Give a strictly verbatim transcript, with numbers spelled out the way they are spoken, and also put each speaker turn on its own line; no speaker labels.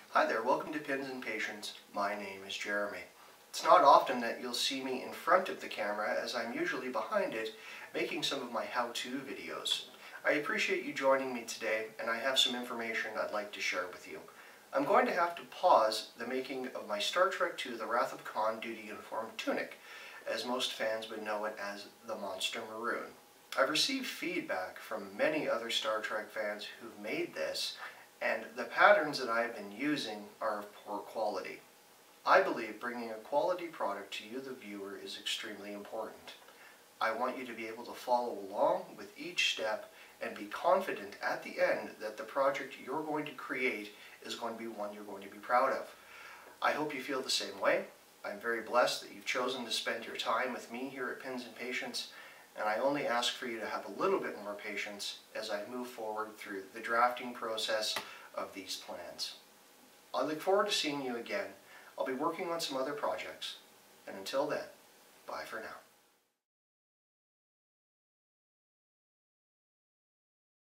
Hi there, welcome to Pins and Patience. My name is Jeremy. It's not often that you'll see me in front of the camera, as I'm usually behind it making some of my how-to videos. I appreciate you joining me today, and I have some information I'd like to share with you. I'm going to have to pause the making of my Star Trek two The Wrath of Khan duty uniform tunic, as most fans would know it as the Monster Maroon. I've received feedback from many other Star Trek fans who've made this, and the patterns that I've been using are of poor quality. I believe bringing a quality product to you, the viewer, is extremely important. I want you to be able to follow along with each step and be confident at the end that the project you're going to create is going to be one you're going to be proud of. I hope you feel the same way. I'm very blessed that you've chosen to spend your time with me here at Pins and Patience, and I only ask for you to have a little bit more patience as I move forward through the drafting process of these plans. I look forward to seeing you again. I'll be working on some other projects, and until then, bye for now.